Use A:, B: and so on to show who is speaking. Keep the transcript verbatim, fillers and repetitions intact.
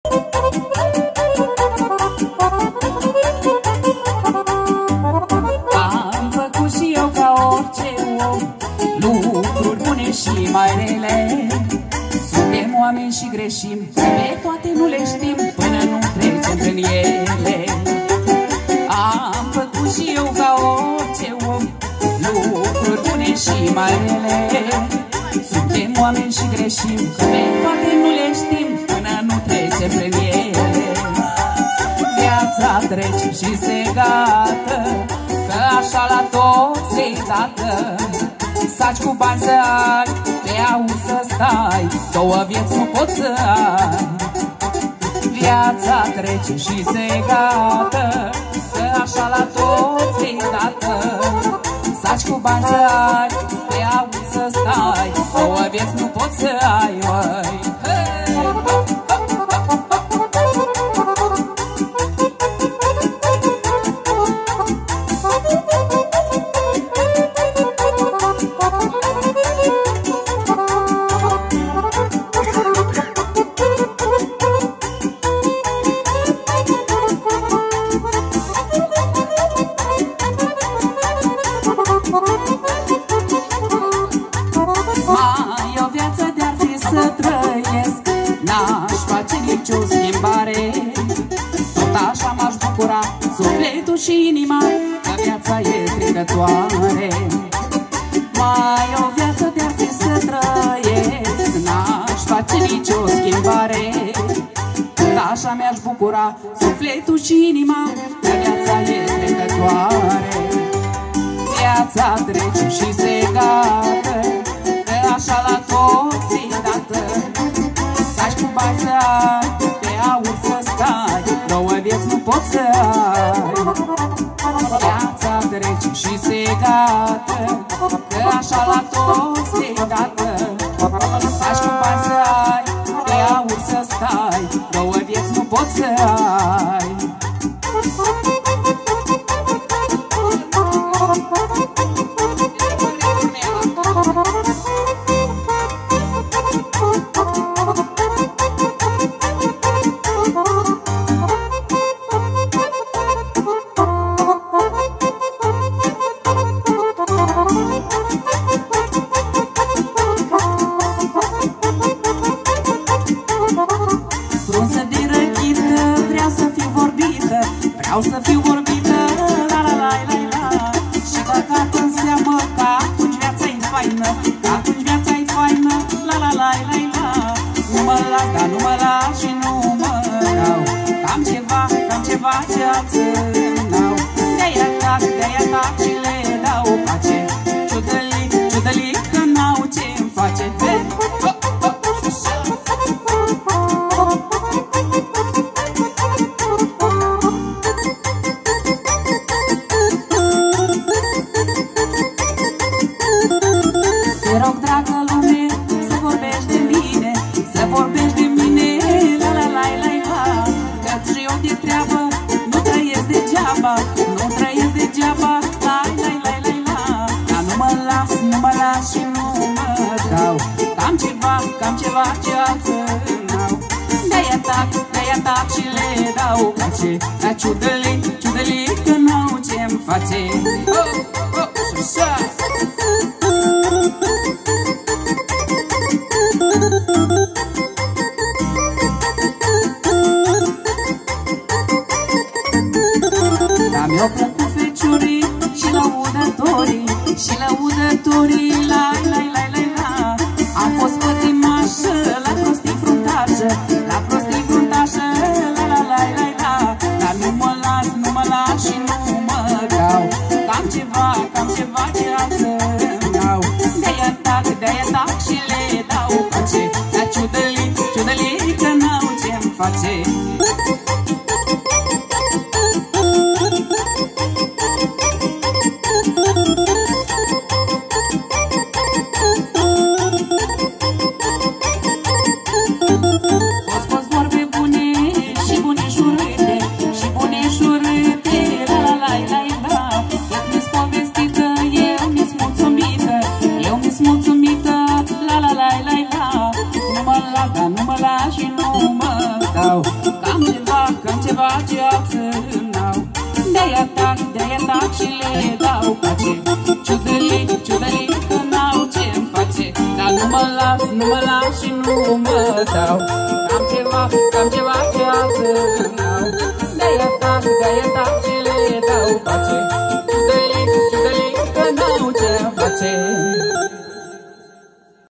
A: Am făcut și eu ca orice om lucruri bune și mai rele. Suntem oameni și greșim, pe toate nu le știm până nu trecem prin ele. Am făcut și eu ca orice om lucruri bune și mai rele. Suntem oameni și greșim, pe toate nu le știm până nu trecem prin ele. Viața trece și se gata, că așa la toți se-i dată. Saci cu bani să ai, te auzi să stai, două vieți nu poți să ai. Viața trece și se gata, că așa la toți se-i dată. Saci cu bani să ai, te auzi să stai, două vieți nu poți să ai, măi. Sufletul și inima, că viața e trecătoare. Mai o viață de-ar fi să trăiesc, n-aș face nicio schimbare. Așa mi-aș bucura sufletul și inima, că viața e trecătoare. Viața trece și se gata, că așa la toți se-i dată. Saci cu bani să ai, te auzi să stai, două vieți nu poți să ai. Viața trece și se gata, că așa la toți se-i dată. Saci cu bani să ai, te auzi să stai, două vieți nu poți să ai. Vreau să fiu vorbită, la la la la la. Și dacă atunci seamă că atunci viața-i faină, că atunci viața-i faină, la la la la la. Nu mă las, dar nu mă las și nu mă dau. Cam ceva, cam ceva ce alții n-au. De-aia tac, de-aia tac și le dau pace. Ciudălii, ciudălii că n-au ce-mi face. Nu trăiesc degeaba, lai, lai, lai, lai, la. Dar nu mă las, nu mă las și nu mă dau. Cam ceva, cam ceva ce alții n-au. De-aia tac, de-aia tac și le dau pace. Dar ciudălii, ciudălii că n-au ce-mi face. Oh, oh, așa. Mi-au plăcut feciorii și lăudătorii, și lăudătorii, lai, lai, lai, lai, la. Am fost pătimașă la prostii fruntașă, la prostii fruntașă, la, la, la, la, la. Dar nu mă las, nu mă las și nu mă dau. Cam ceva, cam ceva ce alții n-au. De-aia tac, de-aia tac și le dau pace. Dar ciudălii, ciudălii că n-au ce-mi face. Mulțumită, la la la la la. Nu mă las, dar nu mă las și nu mă dau. fac și le dau pace. Ciudălii, ciudălii, că n-au ce-mi face, dar nu mă las, nu mă las și nu mă dau. Am ceva, am ceva ce altă n-au. De-aia tac, de-aia tac